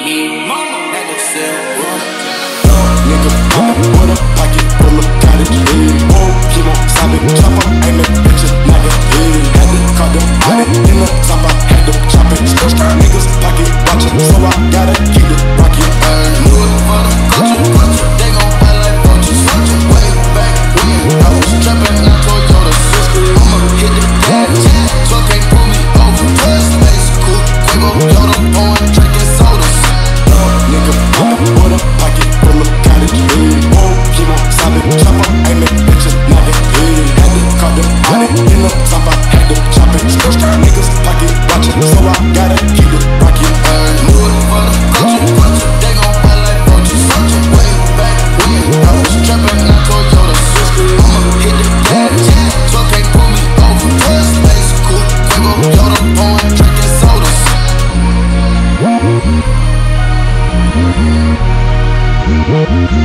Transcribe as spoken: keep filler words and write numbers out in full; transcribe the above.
me mama, that the silver. Nigga poppin' with a pocket full of cottage weed. Whoa, keep on sobbing, chopper, aimin' bitches, knock it head. Had to cut them body in the top, I had to chop it. Niggas pocket watchin', so I gotta keep it rocket. Do it for the culture, culture. They gon' fight like vultures, vultures. Way back when I was trappin', I Toyota sister. I'ma hit the gas, so can't pull me over. Space cool, Quavo, Yoda, pouring, drinking sodas. Nigga poppin' with a pocket full of cottage weed. Whoa, keep on sobbing, chopper, aimin' bitches, knock it head. Had to cut them body in the top, I had to chop it. Niggas pocket watchin', so I gotta keep it rocket. Do it for the culture, culture. They gon' fight like vultures, vultures. Way back when I was trappin', I Toyota sister. I'ma hit the gas, so can't pull me over. Space cool, Quavo, Yoda, pouring, drinking sodas. We'll be right back.